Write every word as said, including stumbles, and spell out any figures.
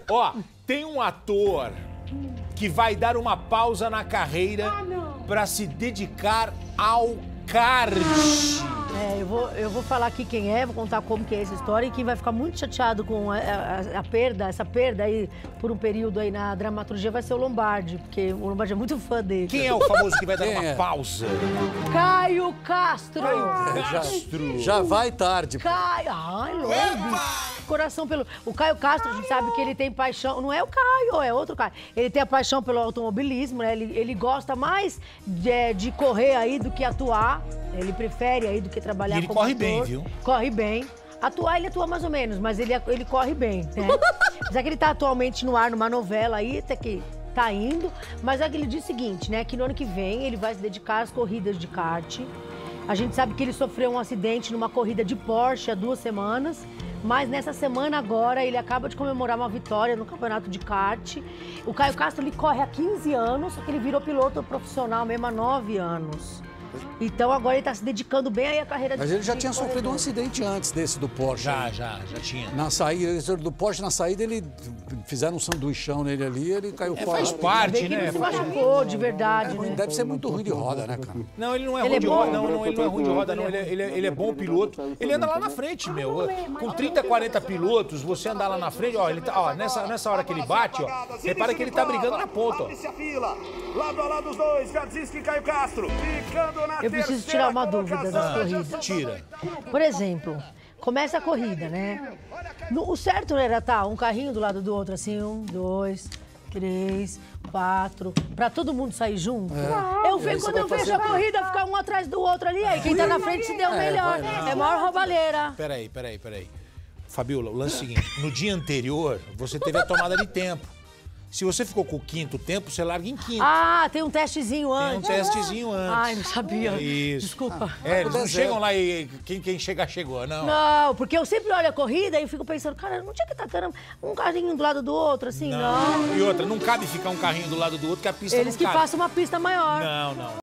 Ó, tem um ator que vai dar uma pausa na carreira ah, pra se dedicar ao kart. É, eu vou, eu vou falar aqui quem é, vou contar como que é essa história e quem vai ficar muito chateado com a, a, a perda, essa perda aí por um período aí na dramaturgia vai ser o Lombardi, porque o Lombardi é muito fã dele. Quem é o famoso que vai dar Quem uma é? pausa? Caio Castro! Castro. Já vai tarde. Caio! Ai, longe! Coração pelo... O Caio Castro, a gente sabe que ele tem paixão... Não é o Caio, é outro Caio. Ele tem a paixão pelo automobilismo, né? Ele, ele gosta mais de, de correr aí do que atuar. Ele prefere aí do que trabalhar E ele como corre ator. bem, viu? Corre bem. Atuar, ele atua mais ou menos, mas ele, ele corre bem, né? Já que ele tá atualmente no ar numa novela aí, até que tá indo. Mas é que ele diz o seguinte, né? Que no ano que vem ele vai se dedicar às corridas de kart. A gente sabe que ele sofreu um acidente numa corrida de Porsche há duas semanas. Mas nessa semana agora, ele acaba de comemorar uma vitória no campeonato de kart. O Caio Castro, ele corre há quinze anos, só que ele virou piloto profissional mesmo há nove anos. Então agora ele tá se dedicando bem aí à carreira de Mas ele já tinha corredor. sofrido um acidente antes desse do Porsche. Já, já, já tinha. Na saída, esse do Porsche, na saída, ele fizeram um sanduichão nele ali, ele caiu É, fora. faz parte, Bem que né? ele se machucou de verdade, né? Deve ser muito ruim de roda, né, cara? Não, ele não é Ele ruim é de bom? roda, não, não, ele não é ruim de roda, não. Ele é, ele é, ele é bom piloto. Ele anda lá na frente, meu. Com trinta, quarenta pilotos, você andar lá na frente, ó, ele tá, ó, nessa, nessa hora que ele bate, ó, repara que ele tá brigando na ponta, ó. Lado a lado os dois, Gadzinski e Caio Castro. Ficando na Eu preciso tirar uma dúvida das corridas. Tira. Por exemplo, começa a corrida, né? No- o certo não era tá um carrinho do lado do outro, assim, um, dois, três, quatro, pra todo mundo sair junto? Eu aí vejo você quando vai eu vejo fazer a o quê? corrida ficar um atrás do outro ali, aí quem tá na frente se deu melhor. vai, não. É maior roubalheira. Peraí, peraí, peraí. Fabiola, o lance é o seguinte, no dia anterior, você teve a tomada de tempo. Se você ficou com o quinto tempo, você larga em quinto. Ah, tem um testezinho Tem um antes. testezinho antes. Ai, não sabia. Isso. Desculpa. É, eles não deserto. chegam lá e quem, quem chegar, chegou, não. Não, porque eu sempre olho a corrida e fico pensando, cara, não tinha que estar tendo um carrinho do lado do outro, assim, não. E outra, não cabe ficar um carrinho do lado do outro, que a pista Eles não que cabe. façam uma pista maior. Não, não.